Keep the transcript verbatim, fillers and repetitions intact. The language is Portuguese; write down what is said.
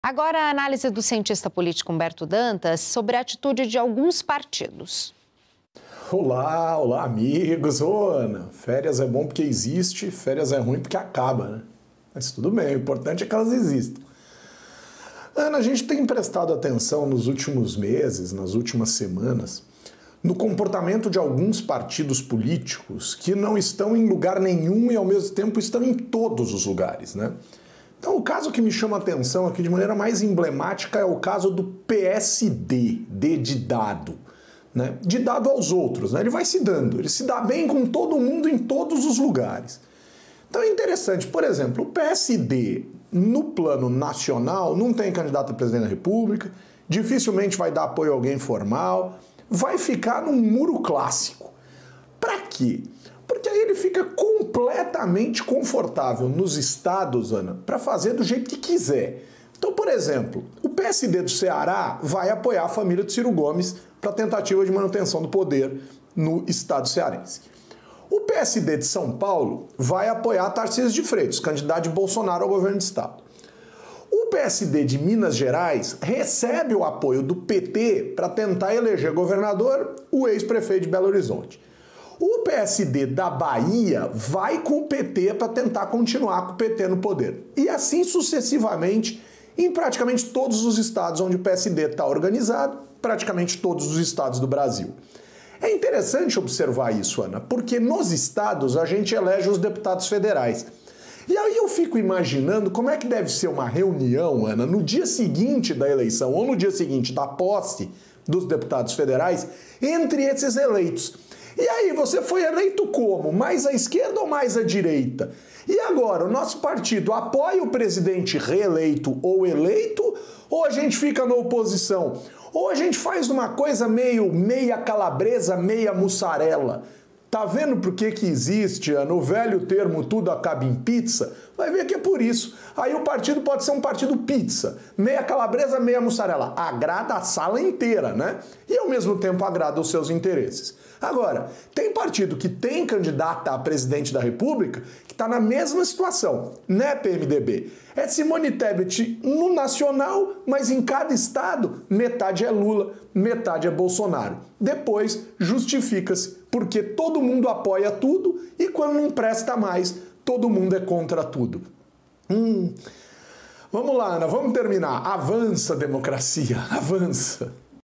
Agora, a análise do cientista político Humberto Dantas sobre a atitude de alguns partidos. Olá, olá amigos. Ô Ana, férias é bom porque existe, férias é ruim porque acaba, né? Mas tudo bem, o importante é que elas existam. Ana, a gente tem prestado atenção nos últimos meses, nas últimas semanas, no comportamento de alguns partidos políticos que não estão em lugar nenhum e ao mesmo tempo estão em todos os lugares, né? Então o caso que me chama a atenção aqui de maneira mais emblemática é o caso do P S D, D de dado, né? De dado aos outros, né? Ele vai se dando, ele se dá bem com todo mundo em todos os lugares. Então é interessante, por exemplo, o P S D no plano nacional não tem candidato a presidente da República, dificilmente vai dar apoio a alguém formal, vai ficar num muro clássico. Para quê? Porque aí ele fica completamente confortável nos estados, Ana, para fazer do jeito que quiser. Então, por exemplo, o P S D do Ceará vai apoiar a família de Ciro Gomes para a tentativa de manutenção do poder no estado cearense. O P S D de São Paulo vai apoiar Tarcísio de Freitas, candidato de Bolsonaro ao governo do estado. O P S D de Minas Gerais recebe o apoio do P T para tentar eleger governador o ex-prefeito de Belo Horizonte. O P S D da Bahia vai com o P T para tentar continuar com o P T no poder. E assim sucessivamente em praticamente todos os estados onde o P S D está organizado, praticamente todos os estados do Brasil. É interessante observar isso, Ana, porque nos estados a gente elege os deputados federais. E aí eu fico imaginando como é que deve ser uma reunião, Ana, no dia seguinte da eleição ou no dia seguinte da posse dos deputados federais entre esses eleitos. E aí, você foi eleito como? Mais à esquerda ou mais à direita? E agora, o nosso partido apoia o presidente reeleito ou eleito? Ou a gente fica na oposição? Ou a gente faz uma coisa meio meia calabresa, meia mussarela? Tá vendo por que que existe no velho termo tudo acaba em pizza? Vai ver que é por isso. Aí o partido pode ser um partido pizza, meia calabresa, meia mussarela. Agrada a sala inteira, né? E ao mesmo tempo agrada os seus interesses. Agora, tem partido que tem candidata a presidente da República que está na mesma situação, né, P M D B? É Simone Tebet no nacional, mas em cada estado, metade é Lula, metade é Bolsonaro. Depois, justifica-se, porque todo mundo apoia tudo e quando não presta mais, todo mundo é contra tudo. Hum. Vamos lá, Ana, vamos terminar. Avança, democracia, avança.